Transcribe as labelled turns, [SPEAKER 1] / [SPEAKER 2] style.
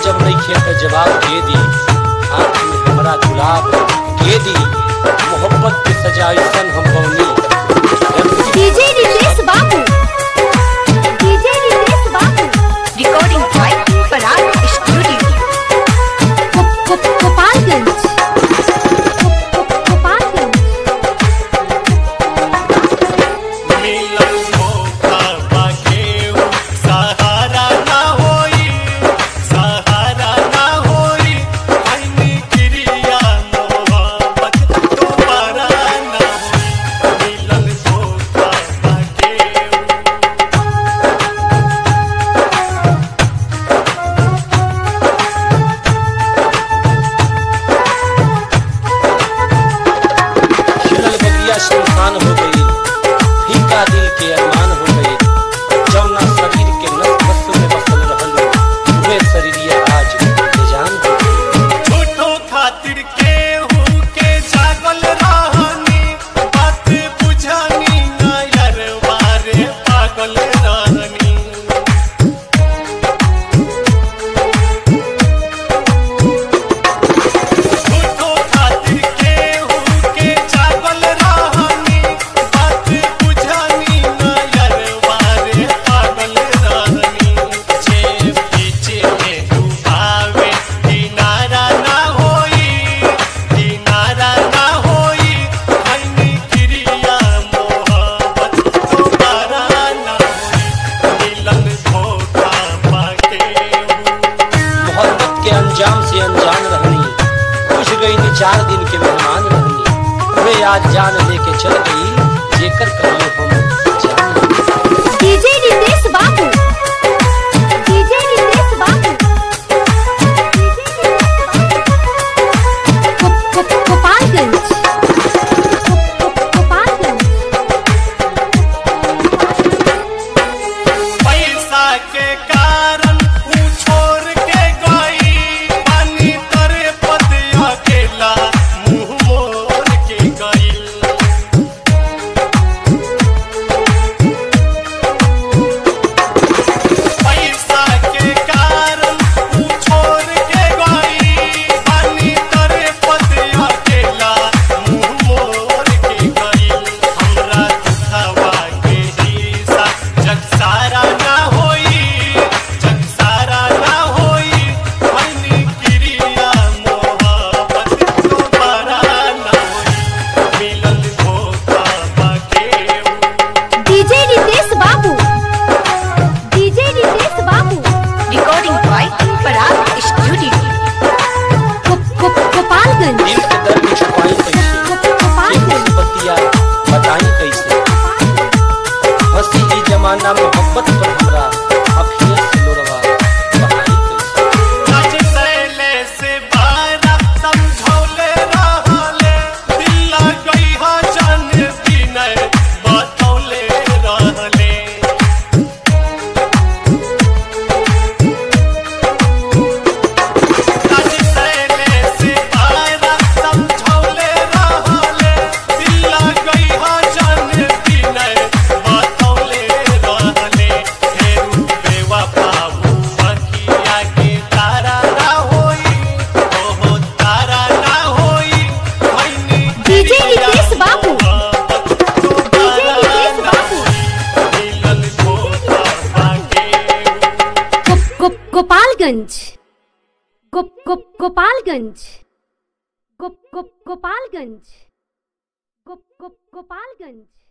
[SPEAKER 1] जब नइखे त जवाब दे दी, हाथ में हमरा गुलाब दे दी, मोहब्बत के सजा ऐसन हम बौनी।
[SPEAKER 2] डीजे रितेश बाबू, DJ Ritesh Babu, recording by Parag studio, Gopalganj.
[SPEAKER 1] सुनसान हो गई, फीका दिल के अरमान हो गए, जौना शरीर के नस नस में बसल रहल, पूरे शरीरिया आज बेजान हो गए।
[SPEAKER 3] झूठो खातिर केहू के जागल रहनी, बात बुझानी ना यारवा रे पागल रहनी। झूठो खातिर केहू के जागल रहनी, बात बुझानी ना यारवा रे पागल रहनी। जे पीछे में डूबावे किनारा ना होई, किनारा ना होई, हनी क्रिया मोहब्बत दोबारा ना होई, मिलन धोखा पाके।
[SPEAKER 1] मोहब्बत के अंजाम से अनजान रहनी, खुश गई नी 4 दिन के मेहमान रहनी, वे आज जान लेके चल गई, जेकर कहियो हम जान नहीं।
[SPEAKER 2] डीजे रितेश बाबू, डीजे रितेश बाबू, गोपालगंज, गोपालगंज।
[SPEAKER 3] पैसा के कारण ऊ छोड़ के गई, पानी करे पद अकेला मुंह मोड़ के गई। पैसा के कारण ऊ छोड़ के गई, पानी करे पद अकेला मुंह मोड़ के गई। हमरा दुखवा के हिस्सा जग सारा ना होई, जग सारा ना होई, हनी क्रिया मोहब्बत दोबारा ना होई, मिलन धोखा पाके।
[SPEAKER 2] डीजे रितेश बाबू, DJ Ritesh Babu, recording by Parag studio, Gopalganj.
[SPEAKER 1] दिल के दर्द छुपाई कैसे, ये बतिया बताई कैसे, हंसी ई जमाना मोहब्बत पर हमरा अखियत से लोरवा बहाई कैसे।
[SPEAKER 3] आज सैले से बारा समझौले रहले, दिल लगई हा जान बिनय बतौले रहले। आज सैले से बारा समझौले रहले, दिल लगई हा जान बिनय बतौले रहले। फेरू बेवफा अखिया के तारा ना होई, ओहो तारा ना होई, हनी
[SPEAKER 2] डीजे रितेश बाबू,
[SPEAKER 3] दोबारा ना होई, मिलन धोखा पाके।
[SPEAKER 2] गोपालगंज, गोपालगंज, गोपालगंज, गोपालगंज।